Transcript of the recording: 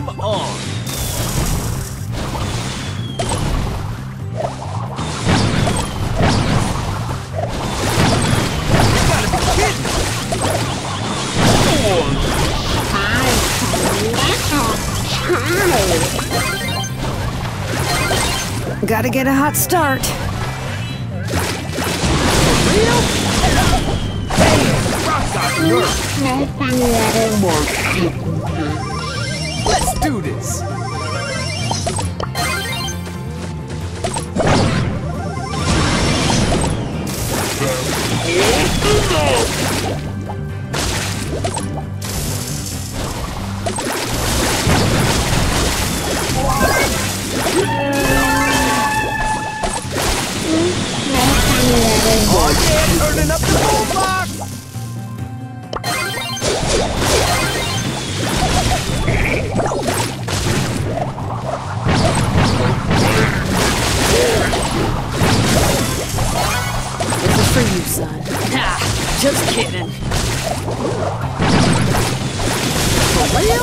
on! You gotta be kidding! Gotta get a hot start. For real? Hey, rock got nerve. Let's do this! Oh yeah, turning up the bullbox! This is for you, son. Ha! Just kidding. For real?